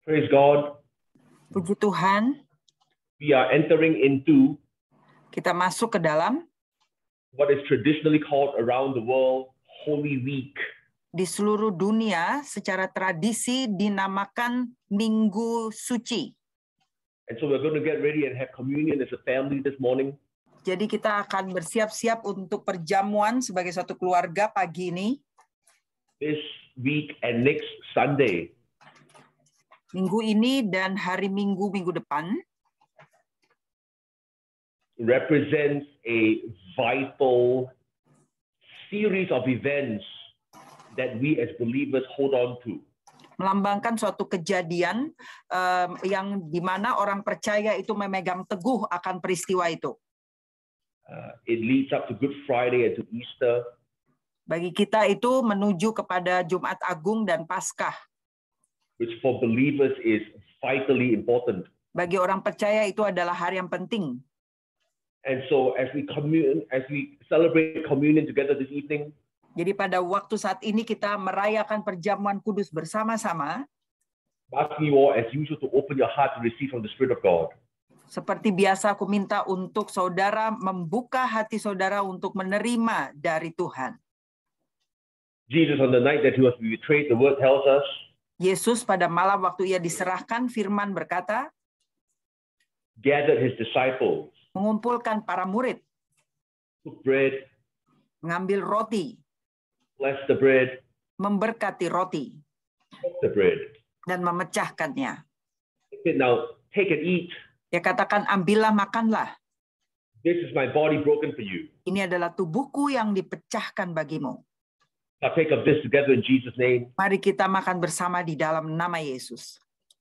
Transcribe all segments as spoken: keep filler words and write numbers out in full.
Praise God. Puji Tuhan, We are entering into kita masuk ke dalam what is traditionally called around the world Holy Week. di seluruh dunia secara tradisi dinamakan Minggu Suci. And so we're going to get ready and have communion as a family this morning. Jadi kita akan bersiap-siap untuk perjamuan sebagai satu keluarga pagi ini. This week and next Sunday. Minggu ini dan hari Minggu minggu depan Represents a vital series of events that we as believers hold on to. melambangkan suatu kejadian um, yang dimana orang percaya itu memegang teguh akan peristiwa itu. Uh, it leads up to Good Friday and to Easter. Bagi kita itu menuju kepada Jumat Agung dan Paskah. Which for believers is vitally important. Bagi orang percaya itu adalah hari yang penting. And so as we commune, as we celebrate communion together this evening, jadi pada waktu saat ini kita merayakan perjamuan kudus bersama-sama. Ask you all as usual to open your heart to receive from the Spirit of God. Seperti biasa aku minta untuk saudara membuka hati saudara untuk menerima dari Tuhan. Jesus on the night that he was betrayed, the word tells us. Yesus pada malam waktu ia diserahkan, firman berkata, gathered his disciples, mengumpulkan para murid, took bread, mengambil roti, bless the bread, memberkati roti, took the bread, dan memecahkannya. He said, now take and eat. Dia katakan, ambillah, makanlah. This is my body broken for you. Ini adalah tubuhku yang dipecahkan bagimu. Partake of this together in Jesus' name. Mari kita makan bersama di dalam nama Yesus.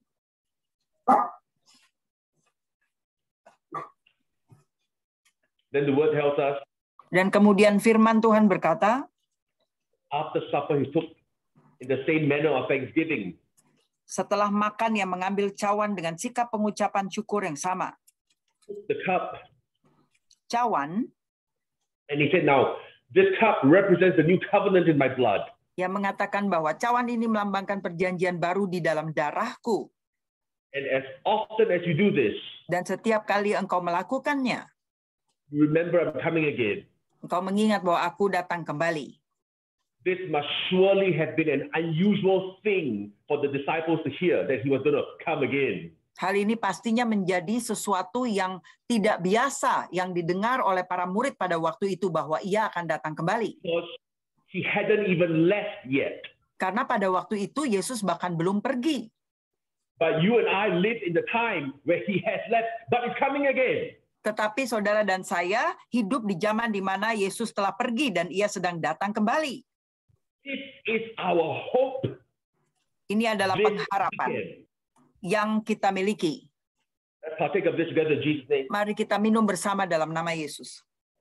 Then the word tells us. Dan kemudian firman Tuhan berkata, after supper he took in the same manner of thanksgiving. Setelah makan yang mengambil cawan dengan sikap pengucapan syukur yang sama. The cup. Cawan. And he said, now this cup represents the new covenant in my blood. Yang mengatakan bahwa cawan ini melambangkan perjanjian baru di dalam darahku. And as often as you do this. Dan setiap kali engkau melakukannya. Remember I'm coming again. Engkau mengingat bahwa aku datang kembali. This must surely have been an unusual thing for the disciples to hear that he was going to come again. Hal ini pastinya menjadi sesuatu yang tidak biasa yang didengar oleh para murid pada waktu itu bahwa ia akan datang kembali. Because he hadn't even left yet. Karena pada waktu itu Yesus bahkan belum pergi. But you and I live in the time where he has left, but he's coming again. Tetapi saudara dan saya hidup di zaman di mana Yesus telah pergi dan ia sedang datang kembali. This is our hope. Ini adalah pengharapan yang kita miliki. Let's partake of this together in Jesus' name. Mari kita minum bersama dalam nama Yesus.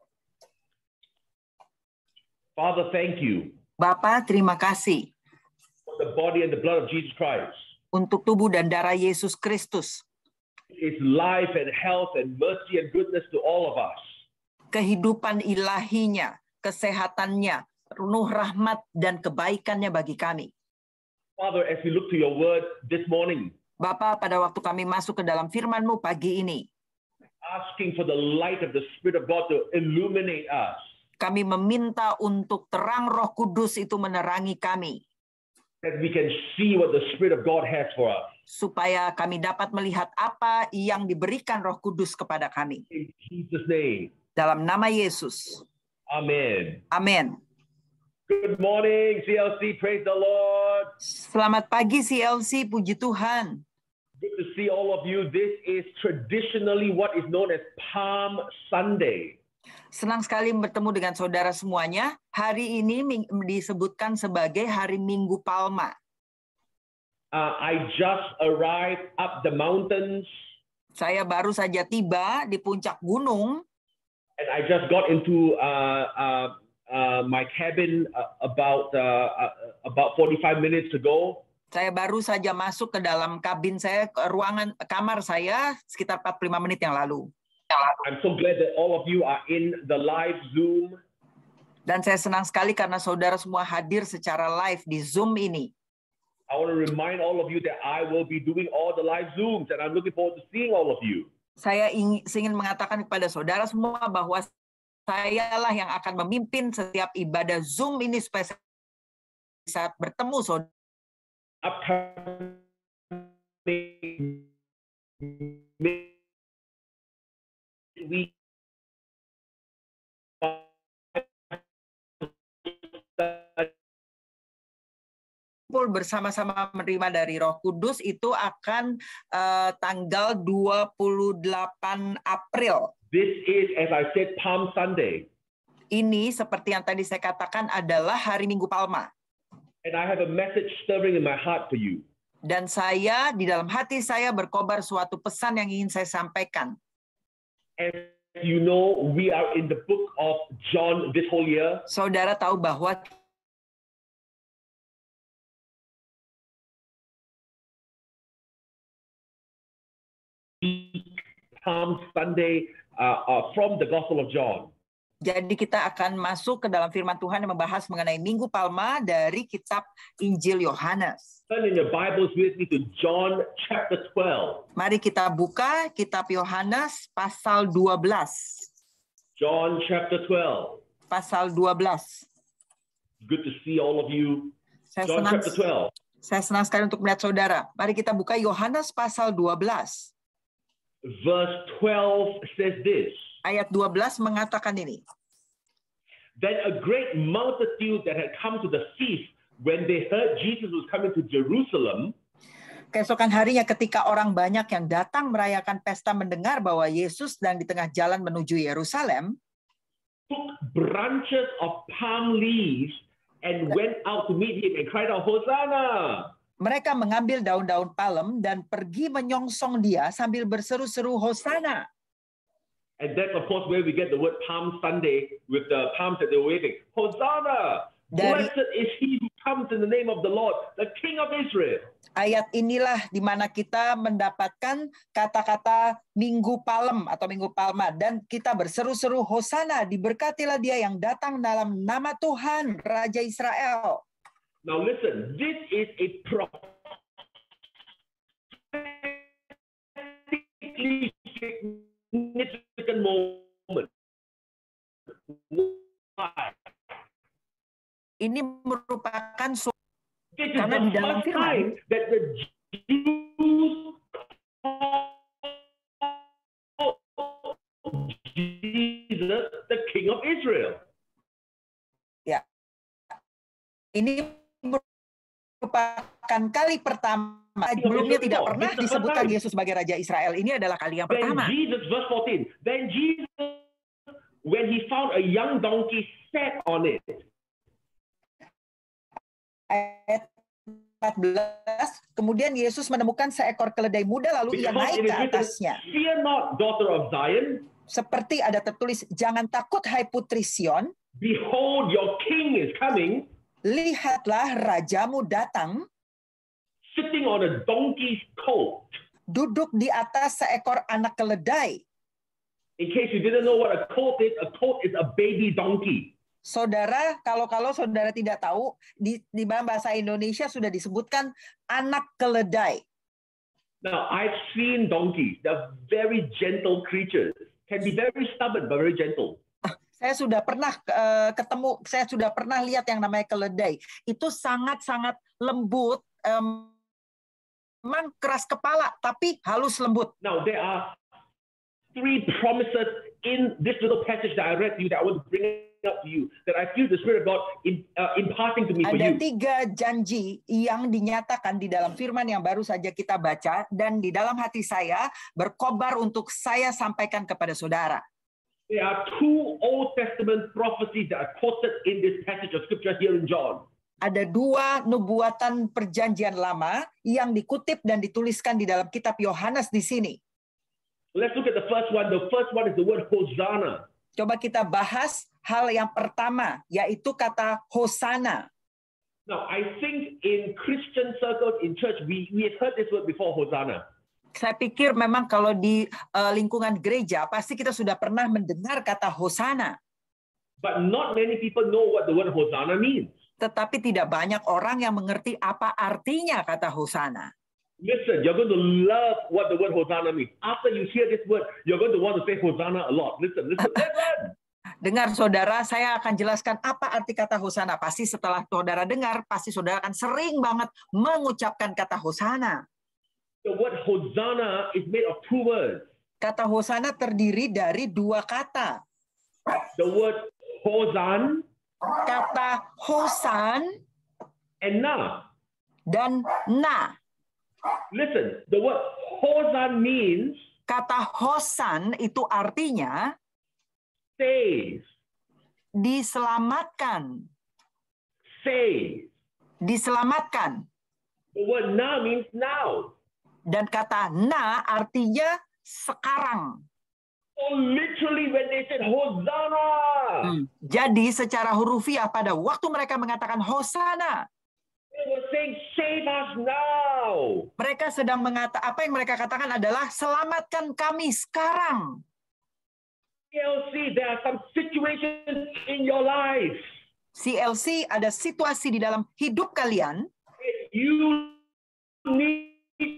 Father, thank you. Bapa, terima kasih. For the body and the blood of Jesus Christ. Untuk tubuh dan darah Yesus Kristus. Is life and health and mercy and goodness to all of us. Kehidupan ilahinya, kesehatannya, penuh rahmat dan kebaikannya bagi kami. Father, as we look to your word this morning. Bapa, pada waktu kami masuk ke dalam firman-Mu pagi ini. Asking for the light of the Spirit of God to illuminate us. Kami meminta untuk terang Roh Kudus itu menerangi kami. That we can see what the Spirit of God has for us. Supaya kami dapat melihat apa yang diberikan Roh Kudus kepada kami. In Jesus' name. Dalam nama Yesus. Amen. Amin. Good morning, C L C. Praise the Lord. Selamat pagi C L C, puji Tuhan. Good to see all of you. This is traditionally what is known as Palm Sunday. Senang sekali bertemu dengan saudara semuanya. Hari ini disebutkan sebagai hari Minggu Palma. Uh, I just arrived up the mountains. Saya baru saja tiba di puncak gunung. And I just got into uh, uh, uh, my cabin uh, about uh, uh, about forty-five minutes ago. Saya baru saja masuk ke dalam kabin saya, ke ruangan kamar saya sekitar empat puluh lima menit yang lalu. I'm so glad that all of you are in the live Zoom. Dan saya senang sekali karena saudara semua hadir secara live di Zoom ini. I want to remind all of you that I will be doing all the live Zooms, and I'm looking forward to seeing all of you. Saya ingin, ingin mengatakan kepada saudara semua bahwa sayalah yang akan memimpin setiap ibadah Zoom ini supaya saya bisa bertemu saudara. We bersama-sama menerima dari Roh Kudus itu akan uh, tanggal dua puluh delapan April. This is, as I said, Palm Sunday. Ini seperti yang tadi saya katakan adalah hari Minggu Palma. And I have a message stirring in my heart for you. Dan saya di dalam hati saya berkobar suatu pesan yang ingin saya sampaikan. As you know, we are in the book of John this whole year. Saudara tahu bahwa Palm Sunday uh, uh, from the Gospel of John. Jadi kita akan masuk ke dalam firman Tuhan yang membahas mengenai Minggu Palma dari kitab Injil Yohanes. Turn in your Bibles with me to John chapter twelve. Mari kita buka kitab Yohanes pasal dua belas. John chapter twelve. Pasal dua belas. Good to see all of you. Saya John senang, chapter twelve. Saya senang sekali untuk melihat saudara. Mari kita buka Yohanes pasal dua belas. Verse twelve says this. Ayat dua belas mengatakan ini. Then a great multitude that had come to the feast when they heard Jesus was coming to Jerusalem. Keesokan harinya ketika orang banyak yang datang merayakan pesta mendengar bahwa Yesus sedang di tengah jalan menuju Yerusalem, took branches of palm leaves and went out to meet him and cried out, Hosanna! Mereka mengambil daun-daun palem dan pergi menyongsong dia sambil berseru-seru Hosana. And that's of course where we get the word Palm Sunday with the palms that they were waving. Hosanna! Dari, Blessed is he who comes in the name of the Lord, the King of Israel. Ayat inilah di mana kita mendapatkan kata-kata Minggu Palem atau Minggu Palma. Dan kita berseru-seru Hosana, diberkatilah dia yang datang dalam nama Tuhan, Raja Israel. Now listen, this is a prophetically significant moment. Why? Ini merupakan suatu This is karena the di dalam first firman time that the Jews call Jesus the King of Israel. Ya, ini merupakan kali pertama. Sebelumnya tidak pernah disebutkan Yesus sebagai Raja Israel. Ini adalah kali yang pertama. Then Jesus, verse fourteen. Then Jesus, when he found a young donkey, sat on it. Ayat empat belas, kemudian Yesus menemukan seekor keledai muda lalu ia Because naik it ke is written, atasnya. fear not, daughter of Zion. Seperti ada tertulis, jangan takut hai putri Sion, Behold, your king is coming, lihatlah rajamu datang, sitting on a donkey's coat. duduk di atas seekor anak keledai. In case you didn't know what a colt is, a colt is a baby donkey. Saudara, kalau-kalau saudara tidak tahu, di, di dalam bahasa Indonesia sudah disebutkan anak keledai. Now, I've seen donkeys. They're very gentle creatures. Can be very stubborn, but very gentle. Saya sudah pernah uh, ketemu, saya sudah pernah lihat yang namanya keledai. Itu sangat-sangat lembut, um, memang keras kepala, tapi halus lembut. Now, there are three promises in this little passage that I read to you that I want to bring up to you, that I feel the Spirit of God in, uh, imparting to me for Ada you. tiga janji yang dinyatakan di dalam firman yang baru saja kita baca, dan di dalam hati saya berkobar untuk saya sampaikan kepada saudara. There are two Old Testament prophecies that are quoted in this passage of Scripture here in John. Ada dua nubuatan perjanjian lama yang dikutip dan dituliskan di dalam kitab Yohanes di sini. Let's look at the first one. The first one is the word Hosanna. Coba kita bahas hal yang pertama, yaitu kata Hosana. Now, I think in Christian circles, in church, we, we have heard this word before, Hosanna. Saya pikir memang kalau di uh, lingkungan gereja, pasti kita sudah pernah mendengar kata Hosana. But not many people know what the word Hosanna means. Tetapi tidak banyak orang yang mengerti apa artinya kata Hosana. Listen, you're going to love what the word Hosanna means. After you hear this word, you're going to want to say Hosanna a lot. Listen, listen, listen. Dengar saudara, saya akan jelaskan apa arti kata Hosana. Pasti setelah saudara dengar, pasti saudara akan sering banget mengucapkan kata Hosana. The word Hosanna is made of two words. Kata Hosana terdiri dari dua kata. The word Hosan, kata Hosan, and Na. dan Na. Listen, the word Hosan means kata Hosan itu artinya save, diselamatkan. save. Diselamatkan. The word Na means now. Dan kata Na artinya sekarang. So literally when they said Hosanna. Hmm. Jadi secara hurufiah pada waktu mereka mengatakan Hosana, they were saying save us now. Mereka sedang mengata apa yang mereka katakan adalah selamatkan kami sekarang. C L C, there are some situations in your life. C L C, ada situasi di dalam hidup kalian. You need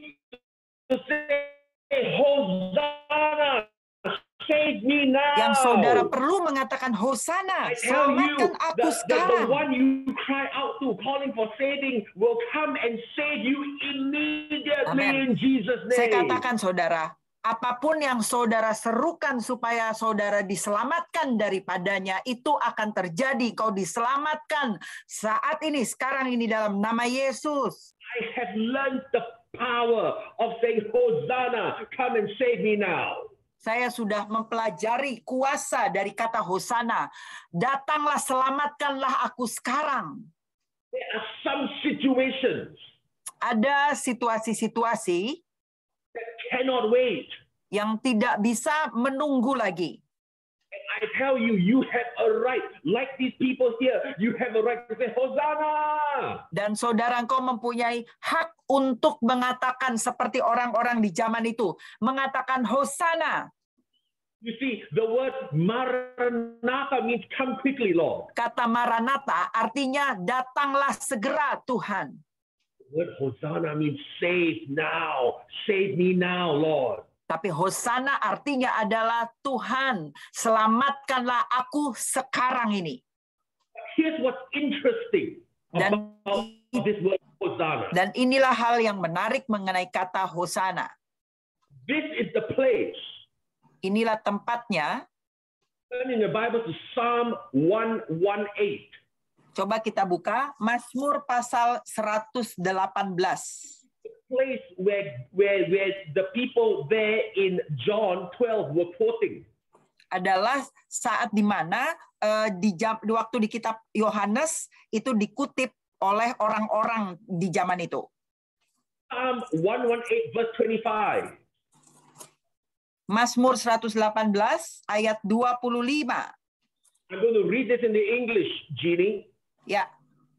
to say Hosanna. Save me now. Yang saudara perlu mengatakan Hosana, selamatkan aku the, sekarang. The, the one you cry out to, calling for saving, will come and save you immediately. Amen. In Jesus' name. Saya katakan saudara, apapun yang saudara serukan supaya saudara diselamatkan daripadanya, itu akan terjadi. Kau diselamatkan saat ini, sekarang ini dalam nama Yesus. I have learned the power of saying Hosanna, come and save me now. Saya sudah mempelajari kuasa dari kata Hosana. Datanglah, selamatkanlah aku sekarang. There are some situations. Ada situasi-situasi that cannot wait. Yang tidak bisa menunggu lagi. And I tell you, you have a right, like these people here, you have a right to say Hosanna. Dan saudara, engkau mempunyai hak untuk mengatakan seperti orang-orang di zaman itu, mengatakan Hosana. You see, the word Maranatha means come quickly, Lord. Kata Maranatha artinya datanglah segera, Tuhan. The word Hosanna means save now, save me now, Lord. Tapi Hosana artinya adalah Tuhan, selamatkanlah aku sekarang ini. Here's what's interesting Dan, about this word Hosanna. Dan inilah hal yang menarik mengenai kata Hosana. This is the place. Inilah tempatnya. Turn in the Bible to Psalm one eighteen. Coba kita buka Mazmur pasal seratus delapan belas. Place where where where the people there in John twelve were quoting. Adalah saat di mana uh, di, jam, di waktu di kitab Yohanes itu dikutip oleh orang-orang di zaman itu. Psalm one eighteen verse twenty-five. Mazmur seratus delapan belas ayat dua puluh lima. I'm going to read this in the English, Jeannie. Ya.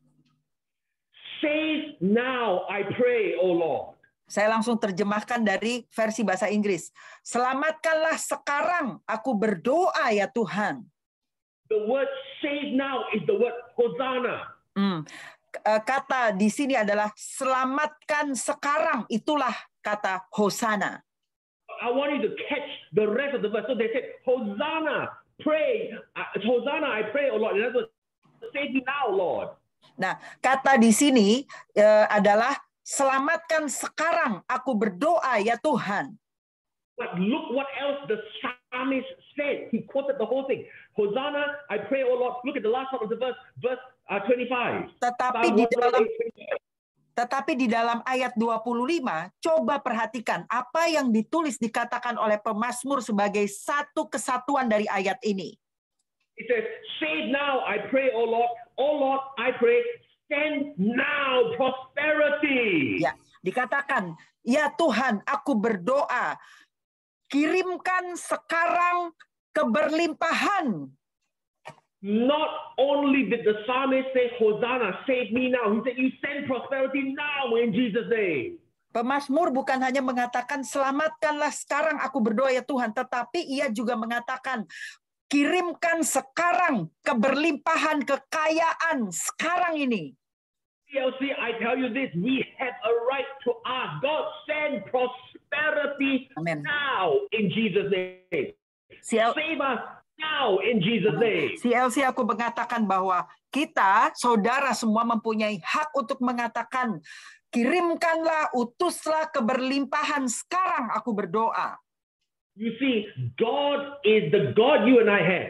Save now, I pray, O Lord. Saya langsung terjemahkan dari versi bahasa Inggris. Selamatkanlah sekarang, aku berdoa ya Tuhan. The word save now is the word Hosanna. Hmm. Kata di sini adalah selamatkan sekarang, itulah kata Hosana. I want you to catch the rest of the verse. So they said, Hosanna, pray. Uh, Hosanna, I pray, O Lord. In other words, save me now, Lord. Nah, kata di sini uh, adalah selamatkan sekarang, aku berdoa ya Tuhan. But look what else the psalmist said. He quoted the whole thing. Hosanna, I pray, O Lord. Look at the last part of the verse, verse uh, twenty-five. Tetapi di dalam Tetapi di dalam ayat dua puluh lima, coba perhatikan apa yang ditulis dikatakan oleh pemazmur sebagai satu kesatuan dari ayat ini. It says, save now, I pray, O Lord. O Lord, I pray, send now prosperity. Ya, dikatakan, ya Tuhan, aku berdoa, kirimkan sekarang keberlimpahan. Not only did the psalmist say, Hosanna, save me now. He said, you send prosperity now in Jesus' name. Pemazmur bukan hanya mengatakan, selamatkanlah sekarang aku berdoa ya Tuhan. Tetapi ia juga mengatakan, Kirimkan sekarang keberlimpahan kekayaan sekarang ini. C L C, I tell you this, we have a right to ask. God, send prosperity Amen. now in Jesus' name. C L- Save us now in Jesus' name. C L C, aku mengatakan bahwa kita, saudara semua mempunyai hak untuk mengatakan, kirimkanlah, utuslah keberlimpahan sekarang, aku berdoa. You see, God is the God you and I have.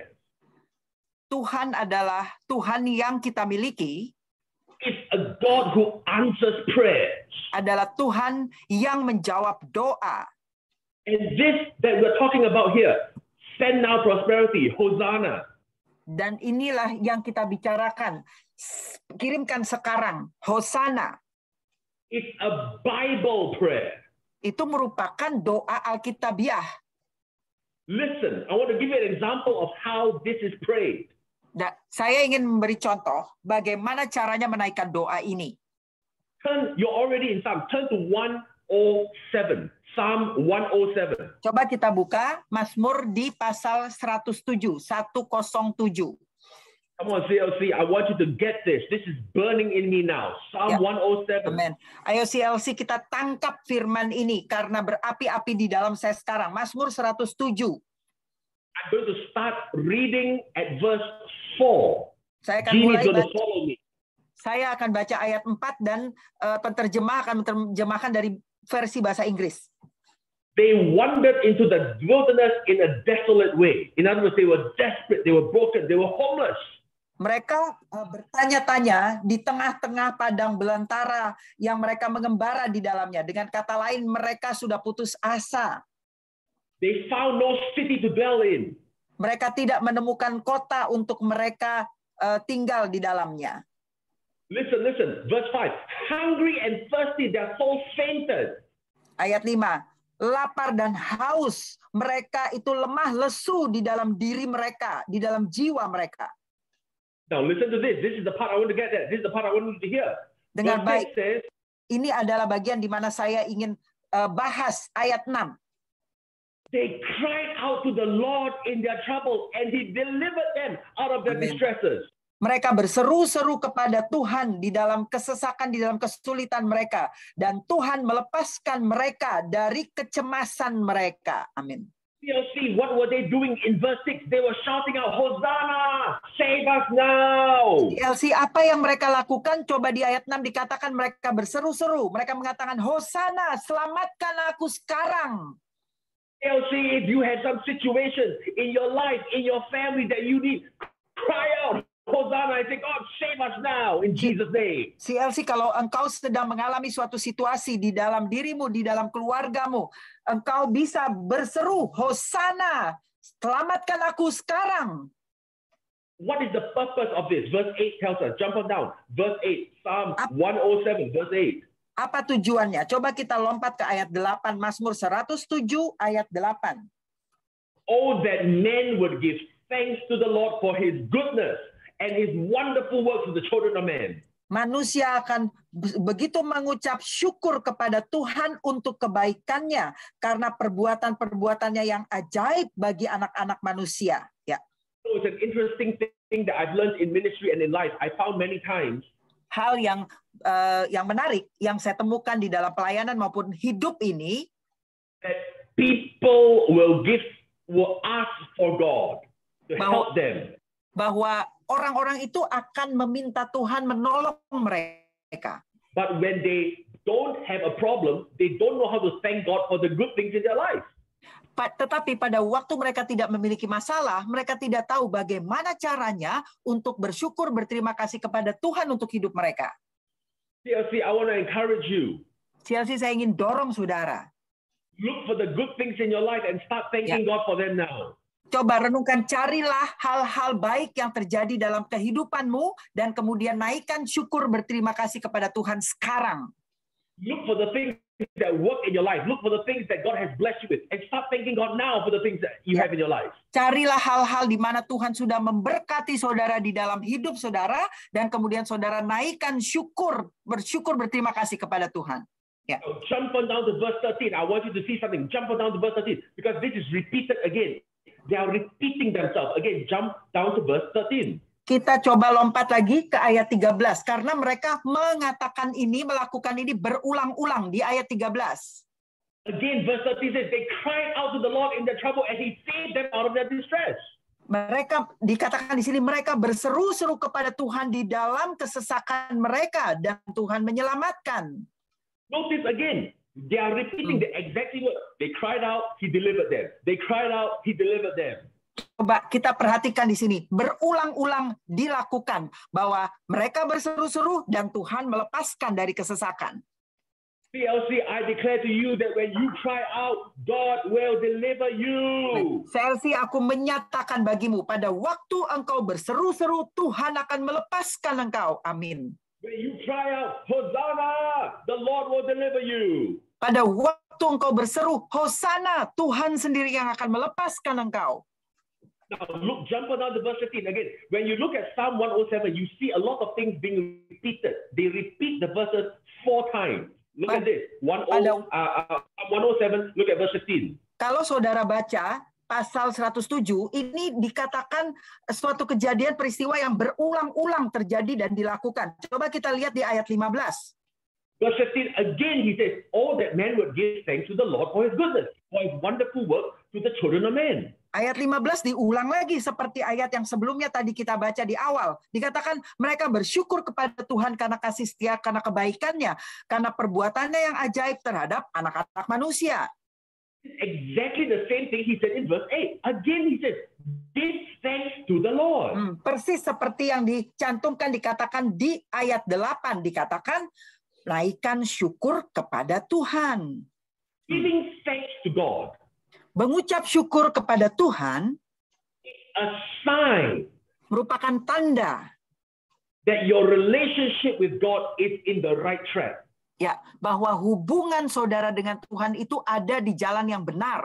Tuhan adalah Tuhan yang kita miliki, It's a God who answers prayers. adalah Tuhan yang menjawab doa. And this that we're talking about here, send now prosperity, Hosanna. Dan inilah yang kita bicarakan. Kirimkan sekarang, Hosana. It's a Bible prayer. Itu merupakan doa Alkitabiah. Listen, I want to give you an example of how this is prayed. Nah, saya ingin memberi contoh bagaimana caranya menaikkan doa ini. Turn, you're already in Psalm. Turn to one oh seven. Psalm one oh seven. Coba kita buka Mazmur di pasal seratus tujuh, seratus tujuh. Come on, C L C, I want you to get this. This is burning in me now. Psalm Ya. one oh seven. Amen. Ayo C L C kita tangkap firman ini karena berapi-api di dalam saya sekarang. Mazmur seratus tujuh. I'm going to start reading at verse four. Saya akan Jeannie's mulai going to baca, follow me. saya akan baca ayat empat dan uh, penterjemah akan menerjemahkan dari versi bahasa Inggris. They wandered into the wilderness in a desolate way. In other words, they were desperate, they were broken, they were homeless. Mereka uh, bertanya-tanya di tengah-tengah padang belantara yang mereka mengembara di dalamnya. Dengan kata lain, mereka sudah putus asa. They found no city to dwell in. Mereka tidak menemukan kota untuk mereka uh, tinggal di dalamnya. Listen, listen, verse five. Hungry and thirsty, their souls fainted. Ayat lima. Lapar dan haus, mereka itu lemah lesu di dalam diri mereka, di dalam jiwa mereka. Now listen to this. This is the part I want to get at. This is the part I want you to hear. Dengar Verse baik. six says, Ini adalah bagian di mana saya ingin uh, bahas ayat enam. they cried out to the Lord in their trouble, and He delivered them out of their Amen. distresses. Mereka berseru-seru kepada Tuhan di dalam kesesakan, di dalam kesulitan mereka. Dan Tuhan melepaskan mereka dari kecemasan mereka. Amin. C L C, what were they doing in verse six? They were shouting out, Hosanna, save us now. C L C, apa yang mereka lakukan? Coba di ayat enam dikatakan mereka berseru-seru. Mereka mengatakan, Hosana, selamatkan aku sekarang. C L C, if you have some situation in your life, in your family that you need, cry out, Hosanna, and say, God, save us now in Jesus' name. C L C, kalau engkau sedang mengalami suatu situasi di dalam dirimu, di dalam keluargamu, engkau bisa berseru, Hosana, selamatkan aku sekarang. What is the purpose of this? Verse eight tells us, jump on down. Verse eight, Psalm one oh seven, verse eight. Apa tujuannya? Coba kita lompat ke ayat delapan, Mazmur seratus tujuh, ayat delapan. Oh, that men would give thanks to the Lord for His goodness and His wonderful works to the children of men. Manusia akan begitu mengucap syukur kepada Tuhan untuk kebaikannya karena perbuatan-perbuatannya yang ajaib bagi anak-anak manusia. Ya. So it's an interesting thing that I've learned in ministry and in life. I found many times Hal yang uh, yang menarik yang saya temukan di dalam pelayanan maupun hidup ini, that people will give, will ask for God to Bahwa- help them. bahwa orang-orang itu akan meminta Tuhan menolong mereka. But when they don't have a problem, they don't know how to thank God for the good things in their life. Pa- Tetapi pada waktu mereka tidak memiliki masalah, mereka tidak tahu bagaimana caranya untuk bersyukur, berterima kasih kepada Tuhan untuk hidup mereka. C L C, I want to encourage you. C L C, saya ingin dorong saudara. Look for the good things in your life and start thanking God for them now. Coba renungkan, carilah hal-hal baik yang terjadi dalam kehidupanmu dan kemudian naikkan syukur, berterima kasih kepada Tuhan sekarang. Look for the things that work in your life. Look for the things that God has blessed you with. And start thanking God now for the things that you Yeah. have in your life. Carilah hal-hal di mana Tuhan sudah memberkati saudara di dalam hidup saudara, dan kemudian saudara naikkan syukur, bersyukur, berterima kasih kepada Tuhan. Ya. So jump on down to verse thirteen. I want you to see something. Jump on down to verse thirteen because this is repeated again. they are repeating themselves. Again, jump down to verse thirteen. Kita coba lompat lagi ke ayat tiga belas. Karena mereka mengatakan ini, melakukan ini berulang-ulang di ayat tiga belas. Again, verse thirteen says, they cried out to the Lord in their trouble and he saved them out of their distress. Mereka dikatakan di sini mereka berseru-seru kepada Tuhan di dalam kesesakan mereka dan Tuhan menyelamatkan. Notice again, they are repeating the exact word. They cried out, he delivered them. They cried out, he delivered them. Coba kita perhatikan di sini, berulang-ulang dilakukan bahwa mereka berseru-seru dan Tuhan melepaskan dari kesesakan. C L C, I declare to you that when you cry out, God will deliver you. C L C, aku menyatakan bagimu, pada waktu engkau berseru-seru, Tuhan akan melepaskan engkau. Amin. When you cry out, Hosanna, the Lord will deliver you. Pada waktu engkau berseru, Hosana, Tuhan sendiri yang akan melepaskan engkau. Now look, jump down to verse fifteen again. When you look at Psalm one oh seven, you see a lot of things being repeated. They repeat the verses four times. Look at this. one oh seven, look at verse fifteen. Kalau saudara baca pasal seratus tujuh, ini dikatakan suatu kejadian peristiwa yang berulang-ulang terjadi dan dilakukan. Coba kita lihat di ayat lima belas. Verse fifteen, again he says, "Oh, that man would give thanks to the Lord for his goodness, for his wonderful work to the children of men." Ayat lima belas diulang lagi seperti ayat yang sebelumnya tadi kita baca di awal. Dikatakan mereka bersyukur kepada Tuhan karena kasih setia, karena kebaikannya, karena perbuatannya yang ajaib terhadap anak-anak manusia. Exactly the same thing he said in verse eight. Again he says, "Give thanks to the Lord." Hmm, persis seperti yang dicantumkan dikatakan di ayat delapan, dikatakan naikkan syukur kepada Tuhan. Giving thanks to God. Mengucap syukur kepada Tuhan A sign merupakan tanda that your relationship with God is in the right track. ya bahwa hubungan saudara dengan Tuhan itu ada di jalan yang benar.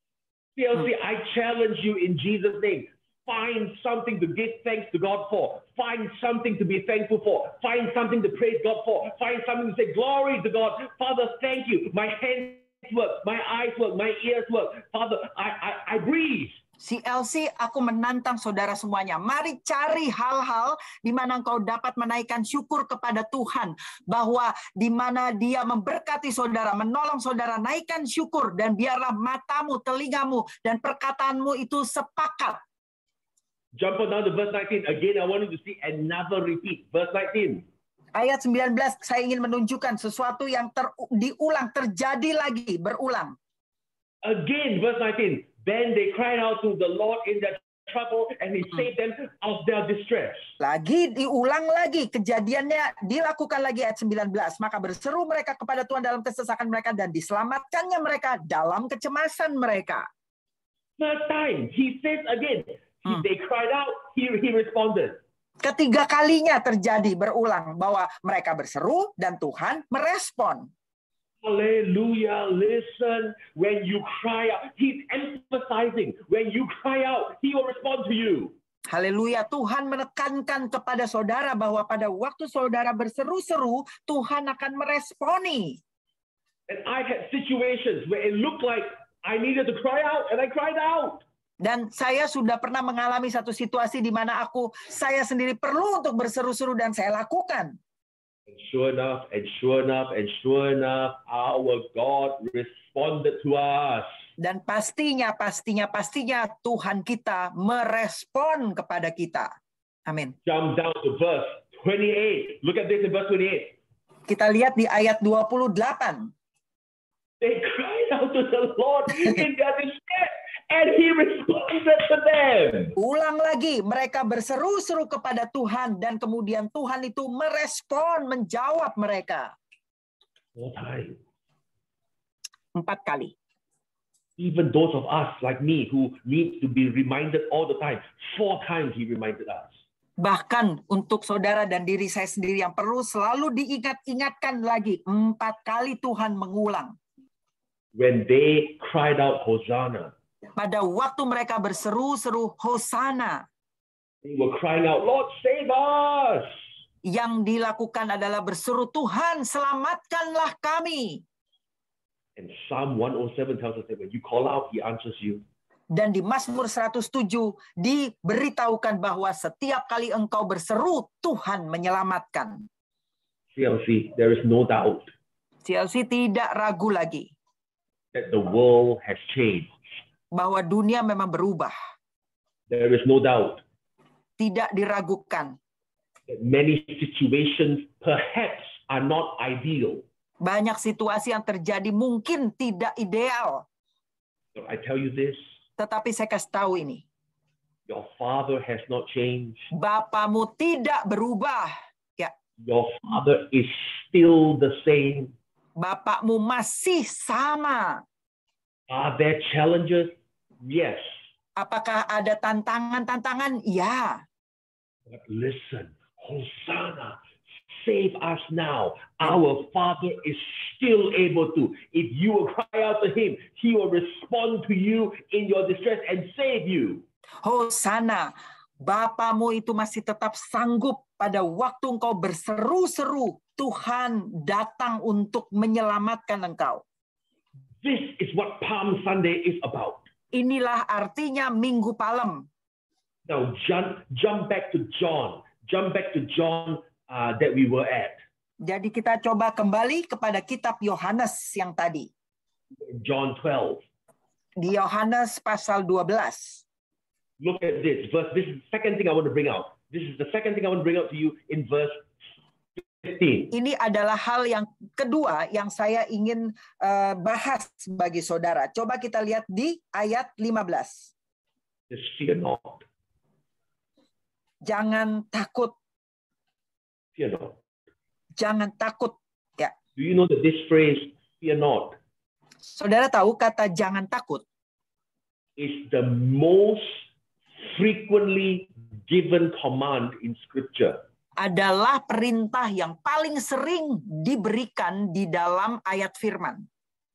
C L C, I challenge you in Jesus' name. Find something to give thanks to God for. Find something to be thankful for. Find something to praise God for. Find something to say glory to God. Father, thank you. My hands work, my eyes work, my ears work. Father, I, I, I breathe. C L C, aku menantang saudara semuanya. Mari cari hal-hal di mana engkau dapat menaikkan syukur kepada Tuhan. Bahwa di mana dia memberkati saudara, menolong saudara, naikkan syukur. Dan biarlah matamu, telingamu, dan perkataanmu itu sepakat. Jump on down to verse nineteen. Again, I want you to see another repeat. Verse nineteen. Ayat sembilan belas, saya ingin menunjukkan sesuatu yang ter, diulang, terjadi lagi, berulang. Again, verse nineteen. Then they cried out to the Lord in their trouble, and he saved them out of their distress. Lagi diulang lagi, kejadiannya dilakukan lagi ayat sembilan belas. Maka berseru mereka kepada Tuhan dalam kesesakan mereka, dan diselamatkannya mereka dalam kecemasan mereka. Third time, he says again. Hmm. They cried out, he, he responded. Ketiga kalinya terjadi berulang bahwa mereka berseru dan Tuhan merespon. Hallelujah, listen, when you cry out, he's emphasizing, when you cry out, he will respond to you. Haleluya, Tuhan menekankan kepada saudara bahwa pada waktu saudara berseru-seru, Tuhan akan meresponi. And I had situations where it looked like I needed to cry out, and I cried out. Dan saya sudah pernah mengalami satu situasi di mana aku, saya sendiri perlu untuk berseru-seru dan saya lakukan. And sure enough, and sure enough, and sure enough, our God responded to us. Dan pastinya, pastinya, pastinya Tuhan kita merespon kepada kita. Amin. Jump down to verse twenty-eight. Look at this in verse twenty-eight. Kita lihat di ayat dua puluh delapan. They cried out to the Lord in their distress, and he responded to them. Ulang lagi, mereka berseru-seru kepada Tuhan, dan kemudian Tuhan itu merespon, menjawab mereka. Four times. Empat kali. Even those of us like me who need to be reminded all the time, four times he reminded us. Bahkan untuk saudara dan diri saya sendiri yang perlu selalu diingat-ingatkan lagi, empat kali Tuhan mengulang. When they cried out, Hosanna. Pada waktu mereka berseru-seru Hosana, They were crying out, Lord, save us. yang dilakukan adalah berseru, Tuhan, selamatkanlah kami. And Psalm one oh seven tells us that when you call out, he answers you. Dan di Mazmur seratus tujuh diberitahukan bahwa setiap kali engkau berseru, Tuhan menyelamatkan. C L C, there is no doubt C L C tidak ragu lagi that the world has changed. bahwa dunia memang berubah. There is no doubt Tidak diragukan. that many situations perhaps are not ideal. Banyak situasi yang terjadi mungkin tidak ideal. So I tell you this, Tetapi saya kasih tahu ini. your Father has not changed. Bapamu tidak berubah. Ya, Your Father is still the same. Bapakmu masih sama. Are there challenges? Yes. Apakah ada tantangan-tantangan? Ya. But listen, Hosanna, save us now. Our Father is still able to. If you will cry out to Him, He will respond to you in your distress and save you. Hosana, Bapamu itu masih tetap sanggup pada waktu engkau berseru-seru. Tuhan datang untuk menyelamatkan engkau. This is what Palm Sunday is about. Inilah artinya Minggu Palem. Now jump, jump back to John. Jump back to John uh, that we were at. Jadi kita coba kembali kepada kitab Yohanes yang tadi. John twelve. Di Yohanes pasal dua belas. Look at this verse. This is the second thing I want to bring out. This is the second thing I want to bring out to you in verse fifteen. Ini adalah hal yang kedua yang saya ingin uh, bahas bagi saudara. Coba kita lihat di ayat lima belas. Just fear not. Jangan takut. Fear not. Jangan takut. Ya. Do you know that this phrase, fear not, Saudara tahu kata jangan takut is the most frequently given command in Scripture. adalah perintah yang paling sering diberikan di dalam ayat firman.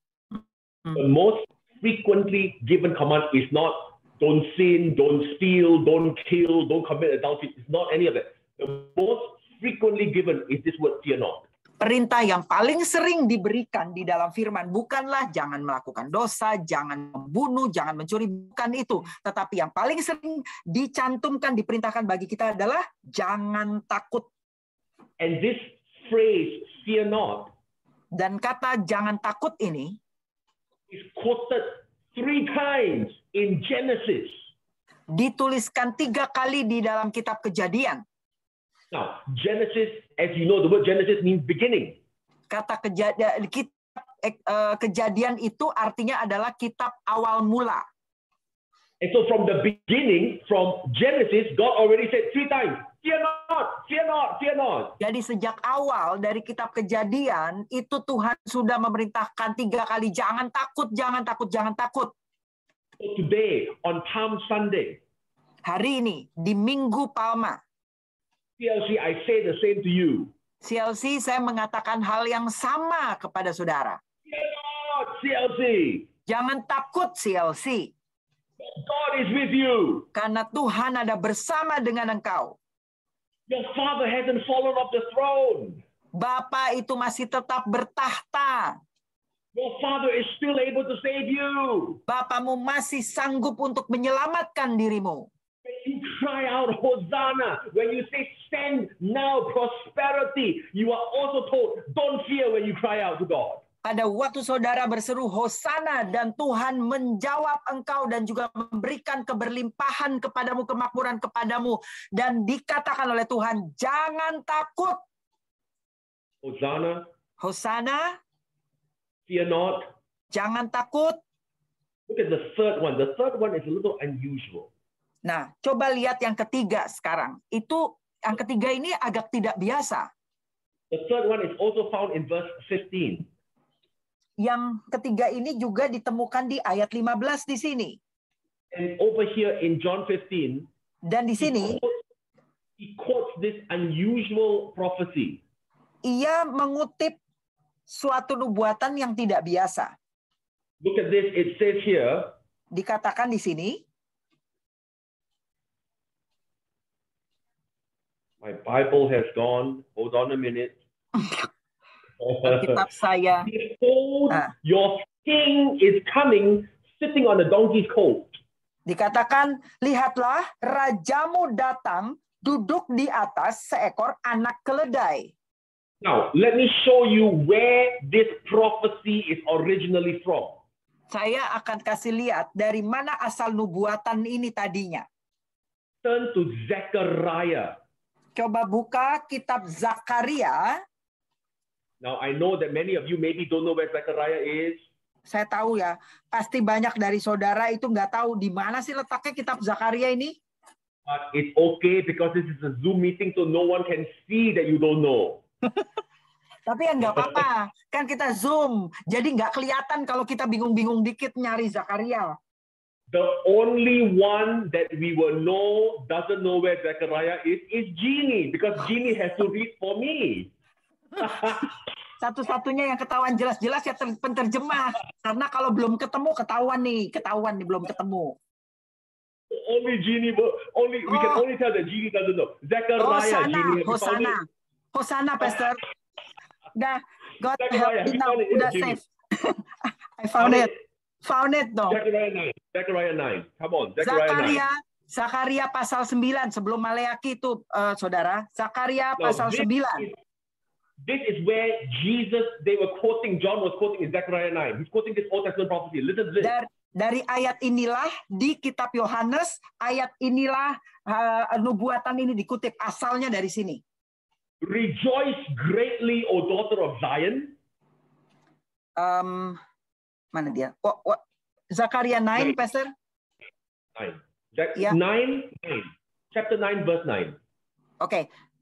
The most frequently given command is not don't sin, don't steal, don't kill, don't commit adultery. It's not any of it. The most frequently given is this word, fear not. Perintah yang paling sering diberikan di dalam firman bukanlah jangan melakukan dosa, jangan membunuh, jangan mencuri, bukan itu. Tetapi yang paling sering dicantumkan, diperintahkan bagi kita adalah jangan takut. And this phrase, fear not, Dan kata jangan takut ini is quoted three times in Genesis. dituliskan tiga kali di dalam kitab Kejadian. Now, Genesis, as you know, the word Genesis means beginning. Kata kejadian, kitab eh, Kejadian itu artinya adalah kitab awal mula. And so from the beginning, from Genesis, God already said three times, fear not, fear not, fear not. Jadi sejak awal dari kitab Kejadian, itu Tuhan sudah memerintahkan tiga kali, jangan takut, jangan takut, jangan takut. So today, on Palm Sunday, Hari ini, di Minggu Palma, C L C, I say the same to you. C L C, saya mengatakan hal yang sama kepada saudara. Fear not, C L C. Jangan takut C L C, God is with you. karena Tuhan ada bersama dengan engkau. Your Father hasn't fallen off the throne. Bapa itu masih tetap bertahta. Your Father is still able to save you. Bapamu masih sanggup untuk menyelamatkan dirimu. When you cry out, Hosanna, when you say, stand now, prosperity, you are also told, don't fear when you cry out to God. Pada waktu saudara berseru Hosana dan Tuhan menjawab engkau dan juga memberikan keberlimpahan kepadamu, kemakmuran kepadamu. Dan dikatakan oleh Tuhan, jangan takut. Hosanna, Hosana, fear not. jangan takut. Look at the third one. The third one is a little unusual. Nah, coba lihat yang ketiga sekarang. Itu yang ketiga ini agak tidak biasa. The third one is also found in verse fifteen. Yang ketiga ini juga ditemukan di ayat lima belas di sini. And over here in John fifteen, Dan di he sini quotes, he quotes this unusual prophecy. ia mengutip suatu nubuatan yang tidak biasa. Look at this. It says here, Dikatakan di sini, my Bible has gone. Hold on a minute. kitab saya. Behold, Ah. your king is coming, sitting on a donkey's coat. Dikatakan, lihatlah rajamu datang duduk di atas seekor anak keledai. Now, let me show you where this prophecy is originally from. Saya akan kasih lihat dari mana asal nubuatan ini tadinya. Turn to Zechariah. Coba buka kitab Zakaria. Now, I know that many of you maybe don't know where Zechariah is. Saya tahu ya, pasti banyak dari saudara itu nggak tahu di mana sih letaknya kitab Zakaria ini. But it's okay because this is a Zoom meeting, so no one can see that you don't know. Tapi ya nggak apa-apa, kan kita Zoom, jadi nggak kelihatan kalau kita bingung-bingung dikit nyari Zakaria. The only one that we will know doesn't know where Zechariah is is Jeannie, because Jeannie has to read for me. Satu-satunya yang ketahuan jelas-jelas ya penterjemah, karena kalau belum ketemu ketahuan nih, ketahuan nih belum ketemu. Only Jeannie, only we can Oh. only tell that Jeannie doesn't know. Zechariah, Hosana, Jeannie, have you found Hosana, it? Hosana, Pastor. Udah, God Zechariah, help me have you now, found it? udah Jeannie. safe. I found it, found it dong. Zechariah nine. Zechariah nine. Come on, Zechariah Zakaria, nine. Zakaria pasal sembilan sebelum Maleaki itu, uh, saudara. Zakaria Now, pasal this sembilan. is, this is where Jesus, they were quoting, John was quoting in Zechariah nine. He's quoting this Old Testament prophecy. Listen to this. Dari, dari ayat inilah di kitab Yohanes, ayat inilah uh, nubuatan ini dikutip asalnya dari sini. Rejoice greatly, O daughter of Zion. Um, mana dia? Oh, oh, Zakaria nine, Nine. Pastor. Nine. Zech- Yeah. nine, nine. Chapter nine, verse nine. Oke.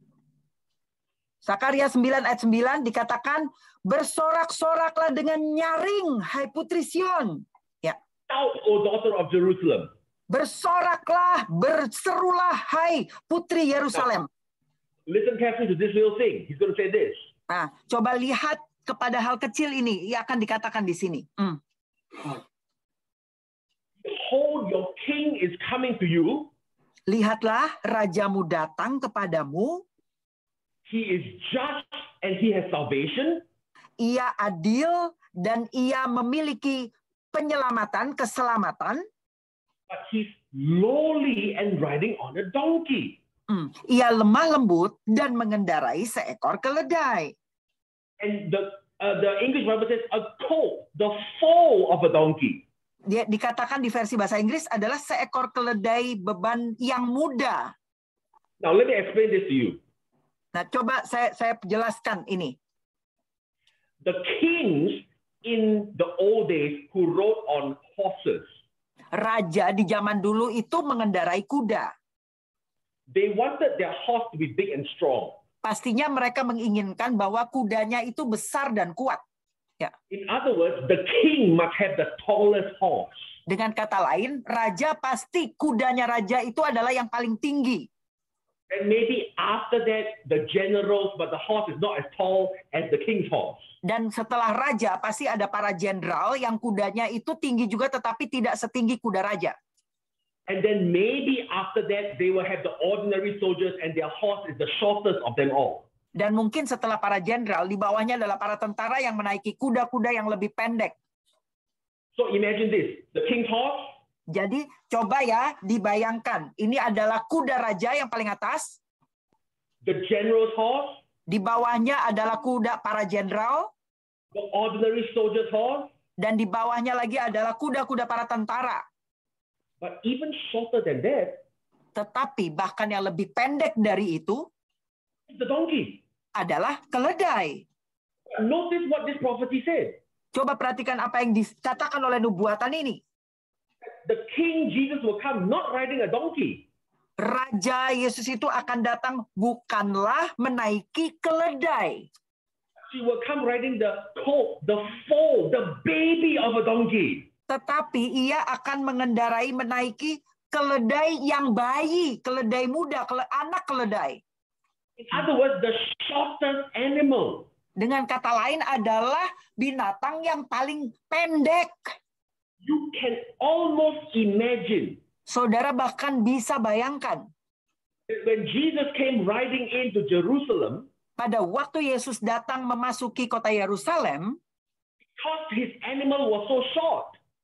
Zakaria sembilan ayat sembilan dikatakan, bersorak-soraklah dengan nyaring, hai putri Sion. Ya. Shout, O daughter of Jerusalem. Bersoraklah, berserulah, hai putri Yerusalem. Listen carefully to this little thing. He's going to say this. Nah, coba lihat kepada hal kecil ini, ia akan dikatakan di sini. Hmm. Behold, your king is coming to you. Lihatlah, rajamu datang kepadamu. He is just and he has salvation. Ia adil dan ia memiliki penyelamatan, keselamatan. But he's lowly and riding on a donkey. Hmm. Ia lemah lembut dan mengendarai seekor keledai. And the uh, the English Bible says a colt, the foal of a donkey. Dia dikatakan di versi bahasa Inggris adalah seekor keledai beban yang muda. Now let me explain this to you. Nah, coba saya saya jelaskan ini. The kings in the old days who rode on horses, Raja di zaman dulu itu mengendarai kuda. they wanted their horse to be big and strong. Pastinya mereka menginginkan bahwa kudanya itu besar dan kuat. Ya. In other words, the king must have the tallest horse. Dengan kata lain, raja pasti kudanya raja itu adalah yang paling tinggi. And maybe after that, the generals, but the horse is not as tall as the king's horse. Dan setelah raja pasti ada para jenderal yang kudanya itu tinggi juga tetapi tidak setinggi kuda raja. And then maybe after that, they will have the ordinary soldiers and their horse is the shortest of them all. Dan mungkin setelah para jenderal, di bawahnya adalah para tentara yang menaiki kuda-kuda yang lebih pendek. So imagine this, the king's horse, Jadi coba ya dibayangkan, ini adalah kuda raja yang paling atas, the general's horse, di bawahnya adalah kuda para jenderal, the ordinary soldier's horse, dan di bawahnya lagi adalah kuda-kuda para tentara. but even shorter than that Tetapi bahkan yang lebih pendek dari itu is the donkey. adalah keledai. Notice what this prophecy said. Coba perhatikan apa yang dikatakan oleh nubuatan ini. The king Jesus will come not riding a donkey. Raja Yesus itu akan datang bukanlah menaiki keledai. He will come riding the colt, the foal, the baby of a donkey. Tetapi ia akan mengendarai menaiki keledai yang bayi, keledai muda, kele, anak keledai. In other words, the shortest animal. Dengan kata lain adalah binatang yang paling pendek. You can almost imagine Saudara bahkan bisa bayangkan that when Jesus came riding into Jerusalem, pada waktu Yesus datang memasuki kota Yerusalem, because his animal was so short,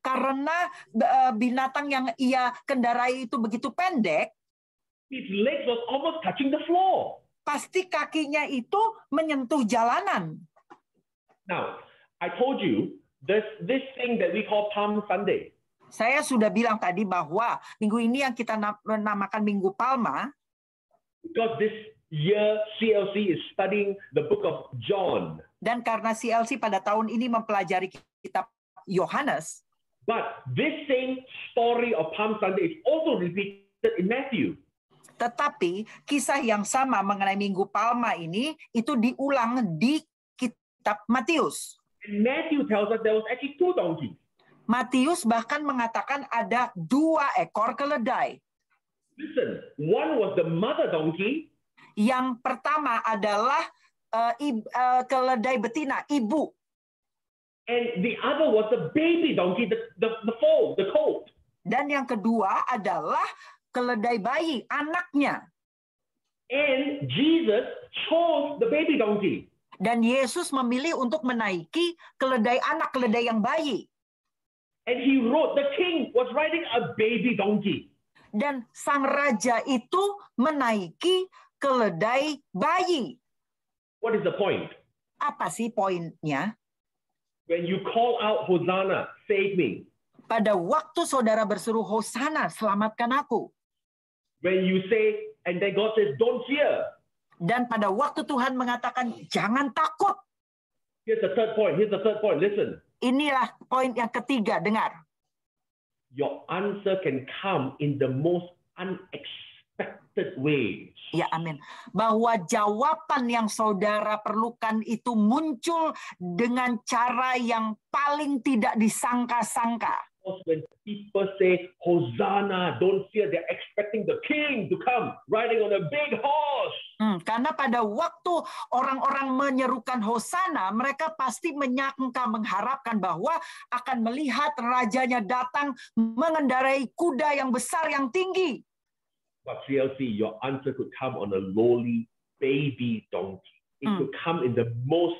Karena uh, binatang yang ia kendarai itu begitu pendek, his legs was almost touching the floor. Pasti kakinya itu menyentuh jalanan. Now, I told you this this thing that we call Palm Sunday. Saya sudah bilang tadi bahwa minggu ini yang kita namakan Minggu Palma. Because this year C L C is studying the book of John. Dan karena C L C pada tahun ini mempelajari kitab Yohanes. But this same story of Palm Sunday is also repeated in Matthew. Tetapi kisah yang sama mengenai Minggu Palma ini itu diulang di kitab Matius. And Matthew tells us there was actually two donkeys. Matius bahkan mengatakan ada dua ekor keledai. Listen, one was the mother donkey. Yang pertama adalah uh, ib, uh, keledai betina, ibu. And the other was the baby donkey, the, the, the foal, the colt. Dan yang kedua adalah keledai bayi, anaknya. And Jesus chose the baby donkey. Dan Yesus memilih untuk menaiki keledai anak, keledai yang bayi. And he wrote, the king was riding a baby donkey. Dan sang raja itu menaiki keledai bayi. What is the point? Apa sih poinnya? When you call out Hosanna, save me. Pada waktu saudara berseru Hosana, selamatkan aku. When you say, and then God says, don't fear. Dan pada waktu Tuhan mengatakan, jangan takut. Here's the third point. Here's the third point. Listen. Inilah poin yang ketiga, dengar. Your answer can come in the most unexpected ways. Ya, amin. Bahwa jawaban yang saudara perlukan itu muncul dengan cara yang paling tidak disangka-sangka. When people say, Hosanna, don't fear, they're expecting the king to come riding on a big horse. Hmm, karena pada waktu orang-orang menyerukan Hosana, mereka pasti menyangka, mengharapkan bahwa akan melihat rajanya datang mengendarai kuda yang besar, yang tinggi. But C L C, your answer could come on a lowly baby donkey. It hmm. could come in the most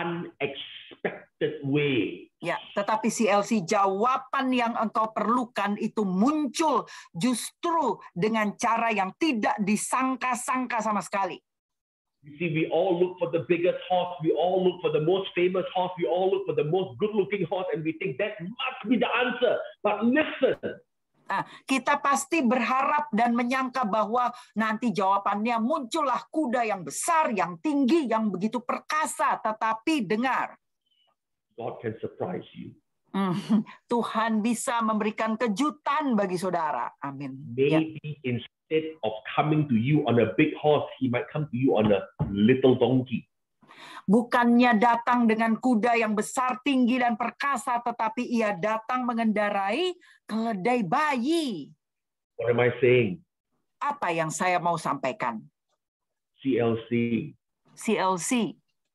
unexpected way. Ya, tetapi C L C, jawaban yang engkau perlukan itu muncul justru dengan cara yang tidak disangka-sangka sama sekali. You see, we all look for the biggest horse, we all look for the most famous horse, we all look for the most good-looking horse, and we think that must be the answer. But listen. Nah, kita pasti berharap dan menyangka bahwa nanti jawabannya muncullah kuda yang besar, yang tinggi, yang begitu perkasa. Tetapi dengar. God can surprise you. Tuhan bisa memberikan kejutan bagi saudara. Amin. Maybe ya. Instead of coming to you on a big horse, he might come to you on a little donkey. Bukannya datang dengan kuda yang besar, tinggi, dan perkasa, tetapi ia datang mengendarai keledai bayi. What am I saying? Apa yang saya mau sampaikan? C L C. C L C.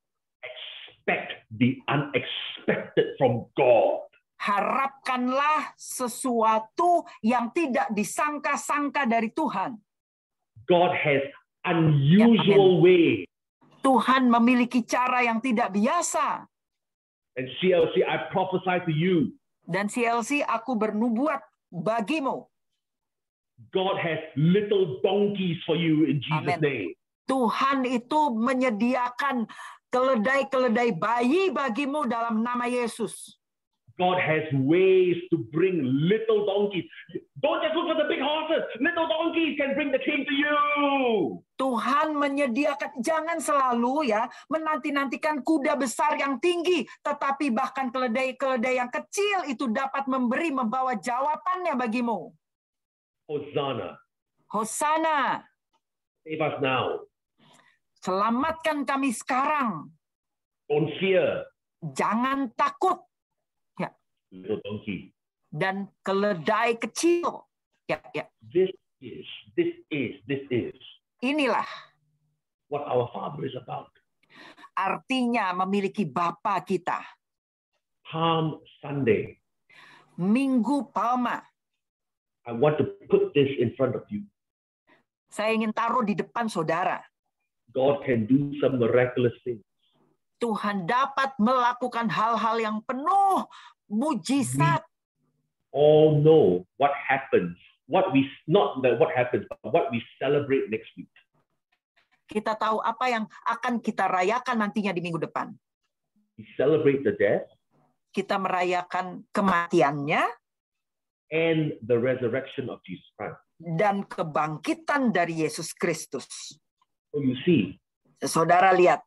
Expect the unexpected from God. Harapkanlah sesuatu yang tidak disangka-sangka dari Tuhan. God has unusual ya, way. Tuhan memiliki cara yang tidak biasa. And C L C, I prophesy to you. Dan C L C, aku bernubuat bagimu. God has little donkeys for you in Jesus' name. Tuhan itu menyediakan keledai-keledai bayi bagimu dalam nama Yesus. God has ways to bring little donkeys. Don't just look for the big horses. Little donkeys can bring the king to you. Tuhan menyediakan, jangan selalu ya menanti-nantikan kuda besar yang tinggi, tetapi bahkan keledai-keledai yang kecil itu dapat memberi, membawa jawabannya bagimu. Hosanna. Hosana. Save us now. Selamatkan kami sekarang. Don't fear. Jangan takut. Ya. Little donkey. Dan keledai kecil. Ya, ya. This is, this is, this is. Inilah what our Father is about. Artinya memiliki Bapa kita. Palm Sunday. Minggu Palma. I want to put this in front of you. Saya ingin taruh di depan saudara. God can do some miraculous things. Tuhan dapat melakukan hal-hal yang penuh mujizat. all know what happens, what we not the, what happens, but what we celebrate next week. Kita tahu apa yang akan kita rayakan nantinya di minggu depan. We celebrate the death Kita merayakan kematiannya and the resurrection of Jesus Christ. dan kebangkitan dari Yesus Kristus. So you see, Saudara lihat,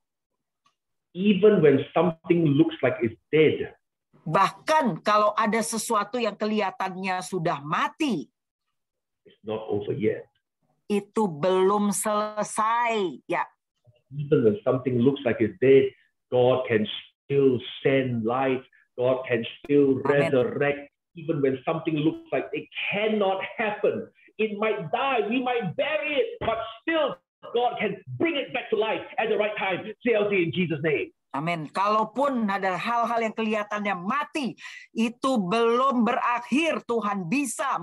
even when something looks like it's dead, bahkan kalau ada sesuatu yang kelihatannya sudah mati, it's not over yet. itu belum selesai. Ya, Even when something looks like it's dead, God can still send life. God can still Amen. resurrect. Even when something looks like it cannot happen, it might die, we might bury it, but still God can bring it back to life at the right time. C L C in Jesus' name. amin. Kalaupun ada hal-hal yang kelihatannya mati, itu belum berakhir. Tuhan bisa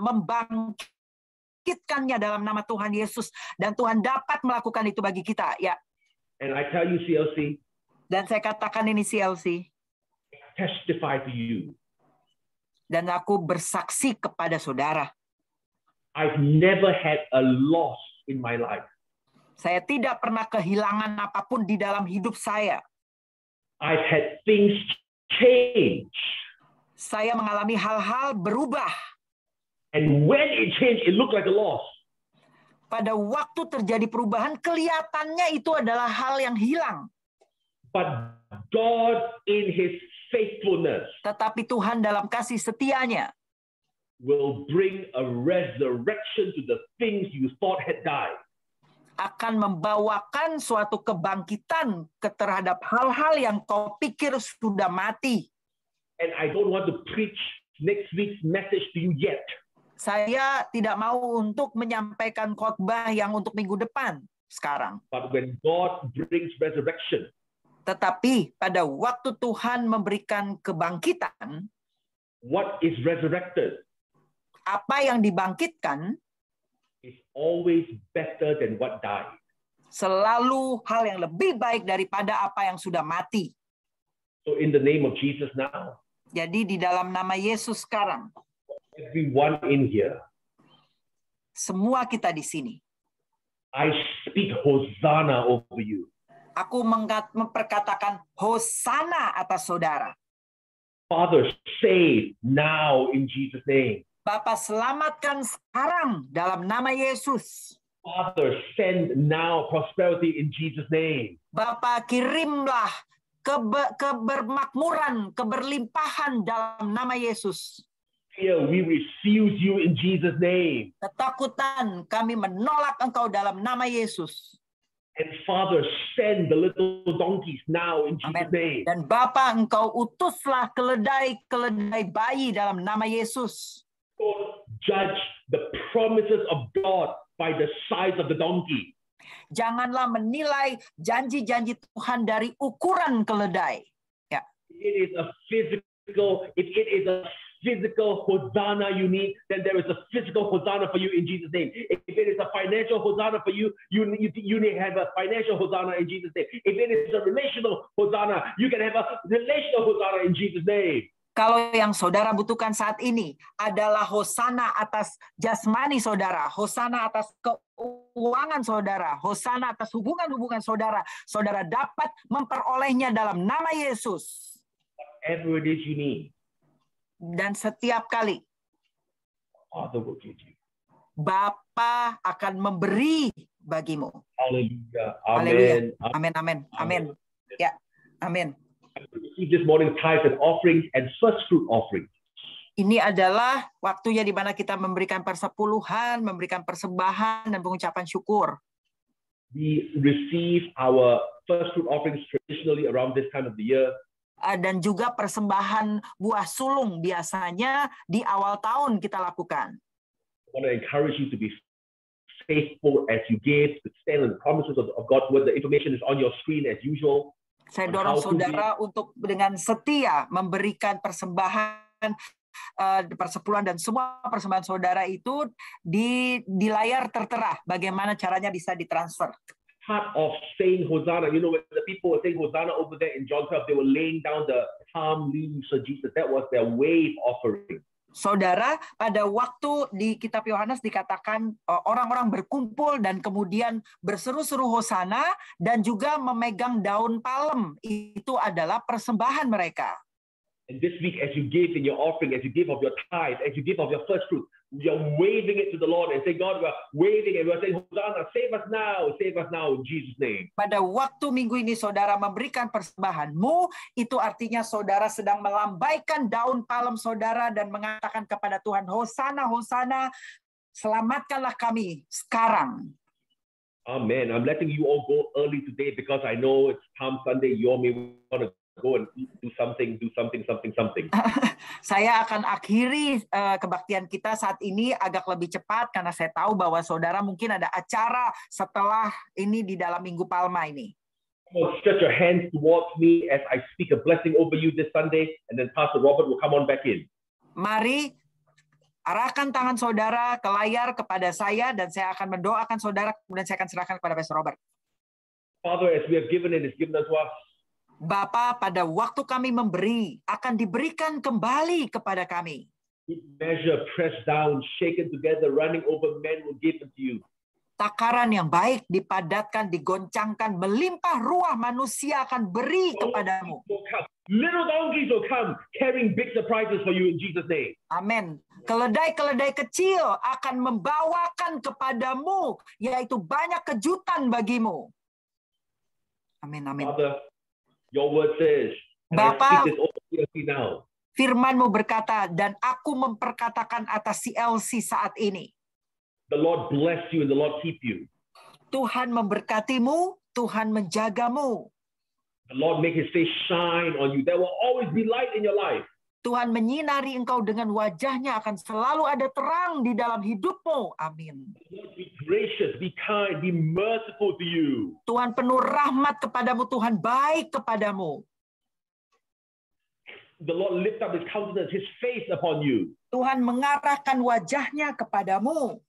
membangkitkannya dalam nama Tuhan Yesus. Dan Tuhan dapat melakukan itu bagi kita. Ya. And I tell you, C L C, Dan saya katakan ini C L C. testify to you. Dan aku bersaksi kepada saudara. I've never had a loss in my life. Saya tidak pernah kehilangan apapun di dalam hidup saya. I've had things change. Saya mengalami hal-hal berubah. And when it changed, it looked like a loss. Pada waktu terjadi perubahan, kelihatannya itu adalah hal yang hilang. But God in his faithfulness Tetapi Tuhan dalam kasih setianya will bring a resurrection to the things you thought had died. akan membawakan suatu kebangkitan ke terhadap hal-hal yang kau pikir sudah mati. And I don't want to preach next week's message to you yet. Saya tidak mau untuk menyampaikan khotbah yang untuk minggu depan sekarang. But when God brings resurrection, Tetapi pada waktu Tuhan memberikan kebangkitan, what is resurrected apa yang dibangkitkan is always better than what died. selalu hal yang lebih baik daripada apa yang sudah mati. So in the name of Jesus now, Jadi di dalam nama Yesus sekarang, everyone in here, semua kita di sini, I speak Hosanna over you. aku mengkat- memperkatakan Hosana atas saudara. Father, save now in Jesus' name. Bapa, selamatkan sekarang dalam nama Yesus. Father, send now prosperity in Jesus' name. Bapa, kirimlah kebe- kebermakmuran, keberlimpahan dalam nama Yesus. Fear, we refuse you in Jesus' name. Ketakutan, kami menolak engkau dalam nama Yesus. And Father, send the little donkeys now in Jesus' Amen. name. Dan Bapa, engkau utuslah keledai-keledai bayi dalam nama Yesus. Don't judge the promises of God by the size of the donkey. Janganlah menilai janji-janji Tuhan dari ukuran keledai. Ya. It is a physical, if it is a physical Hosanna you need, then there is a physical Hosanna for you in Jesus' name. If it is a financial Hosanna for you, you, you, you need to have a financial Hosanna in Jesus' name. If it is a relational Hosanna, you can have a relational Hosanna in Jesus' name. Kalau yang saudara butuhkan saat ini adalah hosana atas jasmani saudara, hosana atas keuangan saudara, hosana atas hubungan-hubungan saudara, saudara dapat memperolehnya dalam nama Yesus. Whatever it is you need, Dan setiap kali Father will give you. Bapa akan memberi bagimu. Hallelujah. Haleluya. Amen. Amin, amin, amin. Ya, amin. Receive this morning tithes and offerings and first fruit offerings. Ini adalah waktunya di mana kita memberikan persepuluhan, memberikan persembahan dan pengucapan syukur. We receive our first fruit offerings traditionally around this time of the year. Dan juga persembahan buah sulung biasanya di awal tahun kita lakukan. I want to encourage you to be faithful as you give, to stand on the promises of, of God's word. The information is on your screen as usual. Saya dorong saudara untuk dengan setia memberikan persembahan, uh, persepuluhan dan semua persembahan saudara itu di di layar tertera. Bagaimana caranya bisa ditransfer? Part of saying Hosanna, you know, when the people were saying Hosanna over there in John twelve, they were laying down the palm leaves for Jesus. That was their wave offering. Saudara, pada waktu di kitab Yohanes dikatakan orang-orang berkumpul dan kemudian berseru-seru hosana dan juga memegang daun palem. Itu adalah persembahan mereka. And this week, as you give in your offering, as you give of your tithe, as you give of your first fruit, you're waving it to the Lord and say, God, we're waving it. We're saying, Hosanna, save us now, save us now in Jesus' name. Pada waktu minggu ini saudara memberikan persembahanmu, itu artinya saudara sedang melambaikan daun palem saudara dan mengatakan kepada Tuhan, Hosana, Hosana, selamatkanlah kami sekarang. Amen. I'm letting you all go early today because I know it's Palm Sunday. You all may want to go and do something, do something, something, something. Saya akan akhiri uh, kebaktian kita saat ini agak lebih cepat karena saya tahu bahwa saudara mungkin ada acara setelah ini di dalam Minggu Palma ini. Well, stretch your hands towards me as I speak a blessing over you this Sunday, and then Pastor Robert will come on back in. Mari arahkan tangan saudara ke layar kepada saya dan saya akan mendoakan saudara, kemudian saya akan serahkan kepada Pastor Robert. Father, as we have given it, it's given us to us. Bapa, pada waktu kami memberi, akan diberikan kembali kepada kami. Measure, pressed down, shaken together, running over, men will give it to you. Takaran yang baik dipadatkan, digoncangkan, melimpah ruah manusia akan beri kepadamu. Little donkeys will come carrying big surprises for you in Jesus' name. Amin. Keledai-keledai kecil akan membawakan kepadamu, yaitu banyak kejutan bagimu. Amin, amin. Father, your word says, Bapa, now. Firman-Mu berkata, dan aku memperkatakan atas C L C saat ini. The Lord bless you and the Lord keep you. Tuhan memberkatimu, Tuhan menjagamu. The Lord make His face shine on you. There will always be light in your life. Tuhan menyinari engkau dengan wajahnya, akan selalu ada terang di dalam hidupmu. Amin. Be gracious, be kind, be merciful to you. Tuhan penuh rahmat kepadamu, Tuhan baik kepadamu. The Lord lift up His countenance, His face upon you. Tuhan mengarahkan wajahnya kepadamu.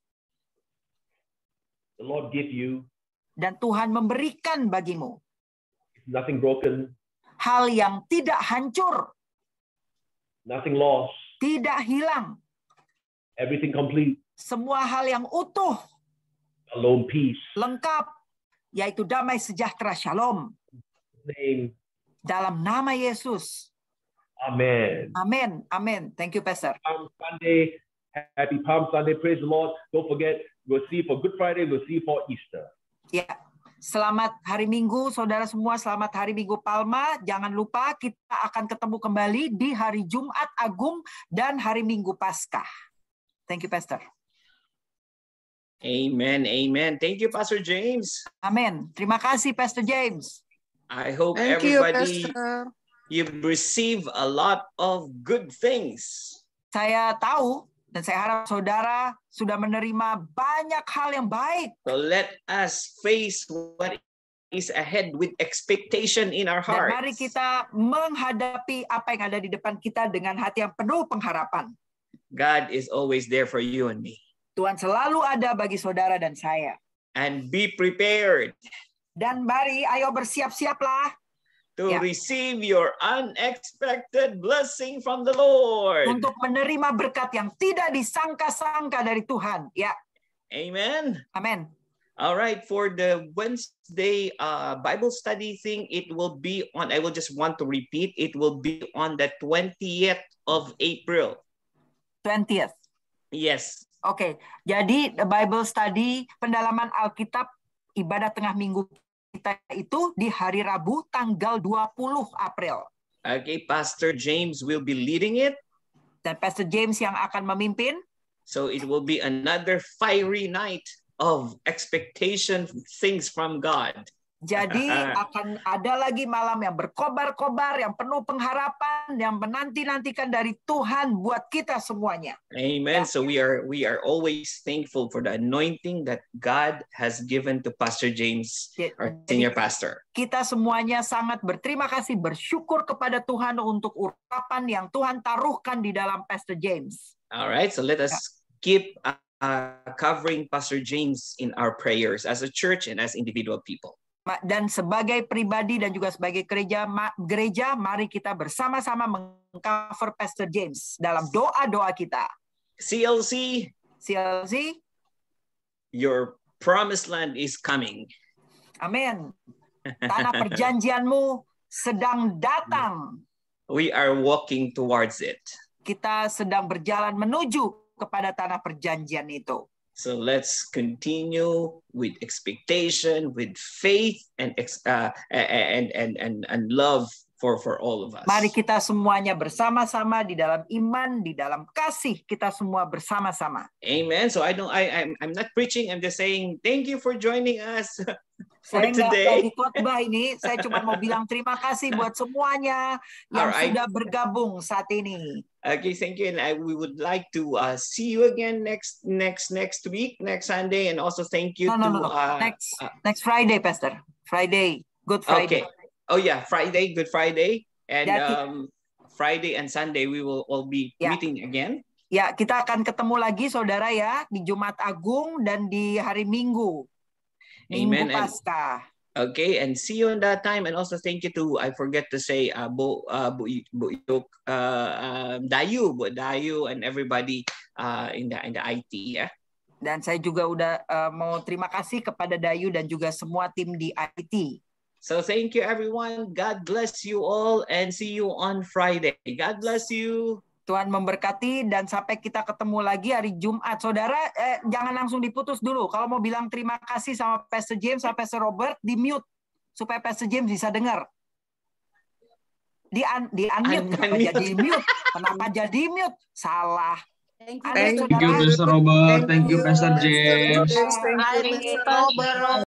The Lord give you. Dan Tuhan memberikan bagimu. Nothing broken. Hal yang tidak hancur. Nothing lost. Tidak hilang. Everything complete. Semua hal yang utuh. Shalom, peace. Lengkap. Yaitu damai sejahtera, shalom. Name. Dalam nama Yesus. Amen. Amen. Amen. Thank you, Pastor. Palm Sunday. Happy Palm Sunday. Praise the Lord. Don't forget, we'll see you for Good Friday. We'll see you for Easter. Ya. Selamat hari Minggu, saudara semua. Selamat hari Minggu Palma. Jangan lupa kita akan ketemu kembali di hari Jumat Agung dan hari Minggu Paskah. Thank you, Pastor. Amen, amen. Thank you, Pastor James. Amen. Terima kasih, Pastor James. I hope Thank everybody, you, Pastor. you've received a lot of good things. Saya tahu dan saya harap saudara sudah menerima banyak hal yang baik. So let us face what is ahead with expectation in our Dan hearts. mari kita menghadapi apa yang ada di depan kita dengan hati yang penuh pengharapan. God is always there for you and me. Tuhan selalu ada bagi saudara dan saya. And be prepared Dan mari, ayo bersiap-siaplah to Yeah. receive your unexpected blessing from the Lord. untuk menerima berkat yang tidak disangka-sangka dari Tuhan. Ya, Amen. amin. All right, for the Wednesday uh, Bible study thing, it will be on, I will just want to repeat, it will be on the twentieth of April. twentieth. Yes. Oke, jadi the Bible study pendalaman Alkitab ibadah tengah minggu kita itu di hari Rabu tanggal dua puluh April. Okay, Pastor James will be leading it. Dan Pastor James yang akan memimpin. So it will be another fiery night of expectation things from God. Jadi akan ada lagi malam yang berkobar-kobar, yang penuh pengharapan, yang menanti-nantikan dari Tuhan buat kita semuanya. Amen. So we are we are always thankful for the anointing that God has given to Pastor James, our senior pastor. Kita semuanya sangat berterima kasih, bersyukur kepada Tuhan untuk urapan yang Tuhan taruhkan di dalam Pastor James. All right, so let us keep uh, covering Pastor James in our prayers as a church and as individual people. Dan sebagai pribadi dan juga sebagai gereja, gereja mari kita bersama-sama mengcover Pastor James dalam doa-doa kita. C L C, C L C, your promised land is coming. Amin. Tanah perjanjianmu sedang datang. We are walking towards it. Kita sedang berjalan menuju kepada tanah perjanjian itu. So let's continue with expectation, with faith, and uh, and and and and love for for all of us. Mari kita semuanya bersama-sama di dalam iman, di dalam kasih, kita semua bersama-sama. Amen. So I don't I I'm I'm not preaching. I'm just saying thank you for joining us for saya today. Saya nggak khotbah ini. Saya cuma mau bilang terima kasih buat semuanya yang Alright. sudah bergabung saat ini. Okay, thank you, and I, we would like to uh, see you again next next next week, next Sunday, and also thank you No, no, to no, no. Uh, next uh, next Friday, Pastor. Friday, Good Friday. Okay. Oh yeah, Friday, Good Friday, and Ya, ki- um, Friday and Sunday we will all be Ya. meeting again. Ya, kita akan ketemu lagi, saudara ya, di Jumat Agung dan di hari Minggu, Minggu Amen, and- Paskah. Okay, and see you in that time, and also thank you to I forget to say uh, Bo uh, Bo, Bo Yuk, uh, uh, Dayu, Bo Dayu, and everybody uh, in the in the I T. Yeah. Dan saya juga udah uh, mau terima kasih kepada Dayu dan juga semua tim di I T. So thank you everyone. God bless you all, and see you on Friday. God bless you. Tuhan memberkati dan sampai kita ketemu lagi hari Jumat. Saudara, eh, jangan langsung diputus dulu. Kalau mau bilang terima kasih sama Pastor James, sama Pastor Robert, di-mute. Supaya Pastor James bisa dengar. Di-un- di-unmute. Kenapa Unmute. jadi mute? Kenapa jadi mute? Salah. Thank Unmute, you. saudara. Thank you, Pastor Robert. Thank you, Pastor James. Thank you, Pastor Robert.